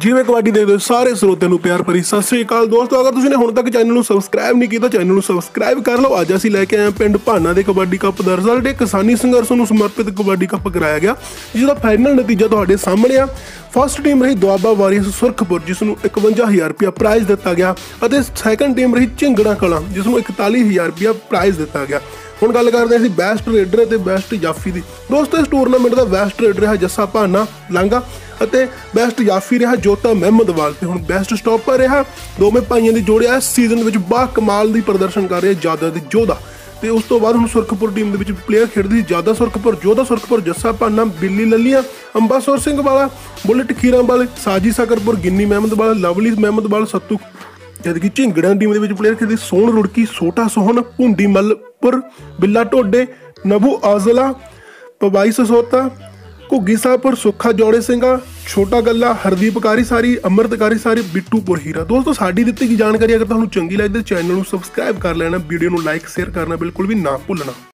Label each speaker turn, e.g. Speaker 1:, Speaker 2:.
Speaker 1: ਜਿਵੇਂ ਕਬੱਡੀ ਦੇਖਦੇ ਸਾਰੇ ਸਰੋਤਿਆਂ ਨੂੰ ਪਿਆਰ ਭਰੀ ਸਤਿ ਸ੍ਰੀ ਅਕਾਲ ਦੋਸਤੋ। ਅਗਰ ਤੁਸੀਂ ਨੇ ਹੁਣ ਤੱਕ ਚੈਨਲ ਨੂੰ ਸਬਸਕ੍ਰਾਈਬ ਨਹੀਂ ਕੀਤਾ, ਚੈਨਲ ਨੂੰ ਸਬਸਕ੍ਰਾਈਬ ਕਰ ਲਓ। ਅੱਜ ਅਸੀਂ ਲੈ ਕੇ ਆਏ ਹਾਂ ਪਿੰਡ ਭਾਨਾ ਦੇ ਕਬੱਡੀ ਕੱਪ ਦਾ ਰਿਜ਼ਲਟ। ਇਹ ਕਿਸਾਨੀ ਸੰਘਰਸ਼ ਨੂੰ ਸਮਰਪਿਤ ਕਬੱਡੀ ਕੱਪ ਕਰਾਇਆ ਗਿਆ, ਜਿਸਦਾ ਫਾਈਨਲ ਨਤੀਜਾ ਤੁਹਾਡੇ ਸਾਹਮਣੇ ਆ। ਫਸਟ ਟੀਮ ਰਹੀ ਦੁਆਬਾ ਵਾਰੀਅਰਸ ਸੁਰਖਪੁਰ, ਜਿਸ ਨੂੰ 51,000 ਰੁਪਇਆ ਪ੍ਰਾਈਜ਼ ਦਿੱਤਾ ਗਿਆ, ਅਤੇ ਸੈਕੰਡ ਟੀਮ ਰਹੀ ਝਿੰਗੜਾ ਕਲਾਂ, ਜਿਸ ਨੂੰ 41,000 ਰੁਪਇਆ ਪ੍ਰਾਈਜ਼ ਦਿੱਤਾ ਗਿਆ। ਹੁਣ ਗੱਲ ਕਰਦੇ ਅਸੀਂ ਬੈਸਟ ਰੇਡਰ ਅਤੇ ਬੈਸਟ ਜਾਫੀ ਦੀ। ਦੋਸਤੋ, ਇਸ ਟੂਰਨਾਮੈਂਟ ਦਾ ਬੈਸਟ ਰੇਡਰ ਰਿਹਾ ਜੱਸਾ ਭਾਨਾ ਲਾਂਘਾ ਅਤੇ ਬੈਸਟ ਜਾਫੀ ਰਿਹਾ ਜੋਤਾ ਮਹਿਮਦਵਾਲ, ਤੇ ਹੁਣ ਬੈਸਟ ਸਟਾਪਰ ਰਿਹਾ ਦੋਵੇਂ ਭਾਈਆਂ ਦੀ ਜੋੜਿਆ ਇਸ ਸੀਜ਼ਨ ਵਿੱਚ ਬਾ ਕਮਾਲ ਦੀ ਪ੍ਰਦਰਸ਼ਨ ਕਰ ਰਿਹਾ ਜ਼ਿਆਦਾ ਦੀ ਜੋਧਾ। ਤੇ ਉਸ ਤੋਂ ਬਾਅਦ ਹੁਣ ਸੁਰਖਪੁਰ ਟੀਮ ਦੇ ਵਿੱਚ ਪਲੇਅਰ ਖੇਡਦੀ ਜ਼ਿਆਦਾ ਸੁਰਖਪੁਰ, ਜੋਧਾ ਸੁਰਖਪੁਰ, ਜੱਸਾ ਭਾਨਾ, ਬਿੱਲੀ ਲੱਲੀਆਂ, ਅੰਬਾਸੁਰ ਸਿੰਘ ਵਾਲਾ, ਬੁਲਟ ਖੀਰਾਂ ਵਾਲੇ, ਸਾਜੀ ਸਕਰਪੁਰ, ਗਿੰਨੀ ਮਹਿਮਦਵਾਲ, ਲਵਲੀ ਮਹਿਮਦਵਾਲ, ਸੱਤੂ। ਜਦਕਿ ਝਿੰਗੜਾਂ ਟੀਮ ਦੇ ਵਿੱਚ ਪਲੇਅਰ ਖੇਡਦੀ ਸੋਹਣ ਰੁੜਕੀ, ਛੋਟਾ ਸੋਹਣ, ਭੁੰਡੀ ਮੱਲਪੁਰ, ਬਿੱਲਾ ਢੋਡੇ, ਨਬੂ ਆਜ਼ਲਾ, ਪਬਾਈ ਸਸੋਤਾ, ਘੁੱਗੀ ਸਾਹਿਬਪੁਰ, ਸੁੱਖਾ ਜੋੜੇ ਸਿੰਘਾ, ਛੋਟਾ ਗੱਲਾ, ਹਰਦੀਪ ਕਾਰੀਸਾਰੀ, ਅੰਮ੍ਰਿਤ ਕਾਰੀਸਾਰੀ, ਬਿੱਟੂਪੁਰ ਹੀਰਾ। ਦੋਸਤੋ, ਸਾਡੀ ਦਿੱਤੀ ਗਈ ਜਾਣਕਾਰੀ ਅਗਰ ਤੁਹਾਨੂੰ ਚੰਗੀ ਲੱਗਦੀ ਚੈਨਲ ਨੂੰ ਸਬਸਕ੍ਰਾਈਬ ਕਰ ਲੈਣਾ, ਵੀਡੀਓ ਨੂੰ ਲਾਈਕ ਸ਼ੇਅਰ ਕਰਨਾ ਬਿਲਕੁਲ ਵੀ ਨਾ ਭੁੱਲਣਾ।